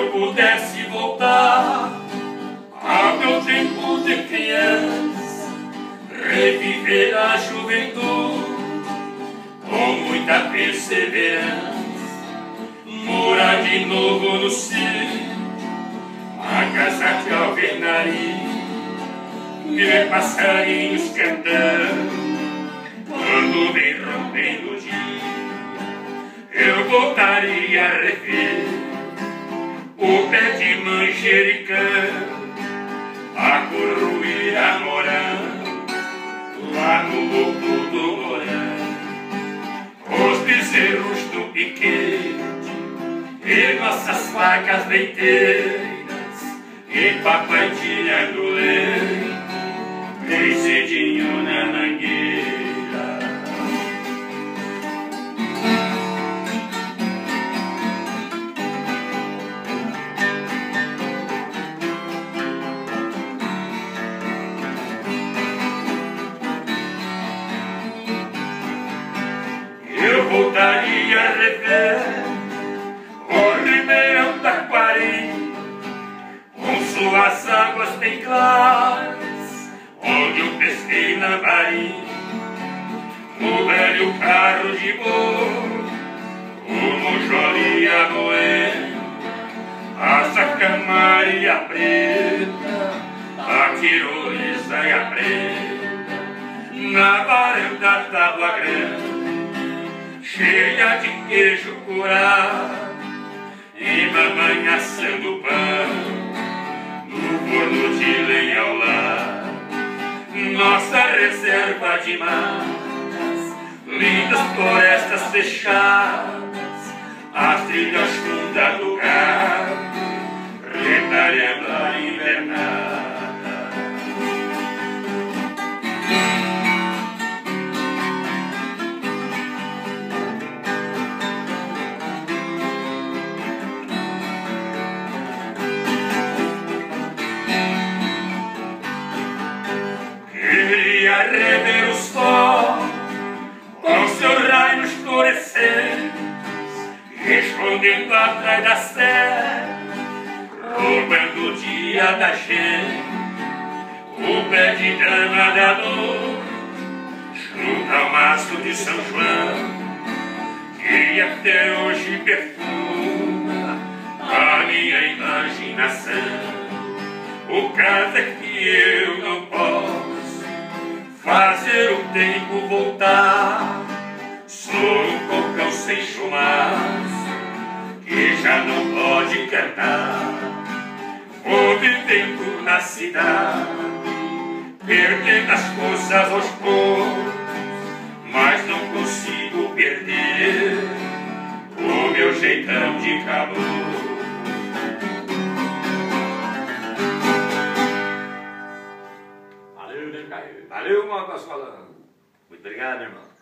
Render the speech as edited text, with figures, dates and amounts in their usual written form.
eu pudesse voltar ao meu tempo de criança, reviver a juventude com muita perseverança, morar de novo no sítio, a casa de alvenaria, ver passarinhos cantando quando vem rompendo o dia. Eu voltaria a rever o pé de manjericão, a corruíra morando lá no oco do morango, os bezerros do piquete e nossas vacas leiteiras, e papai tirando leite bem cedinho na mangueira. Eu voltaria a rever o Ribeirão Taquari, com suas águas bem claras, onde eu pesquei lambari, o velho carro de boi, o monjolia moendo, a sacamaria preta, a tirolesa e a preta, na varanda Tábua Grande, cheia de queijo curado e mamãe assando pão no forno de lenha ao lado. Nossa reserva de matas, lindas florestas fechadas, as trilhas fundas do gado, retalhando a invernada. Queria rever o sol com seus raios florescentes, escondendo atrás da serra, roubando o dia da gente, o pé de grana da noite, junto ao mastro de São João, que até hoje perfuma a minha imaginação. O caso é que eu não posso fazer o tempo voltar, sou um cocão sem chumaço que já não pode cantar. Vou vivendo na cidade, perdendo as coisas aos poucos, mas não consigo perder o meu jeitão de caboclo. Valeu, Marcos falando. Muito obrigado, irmão.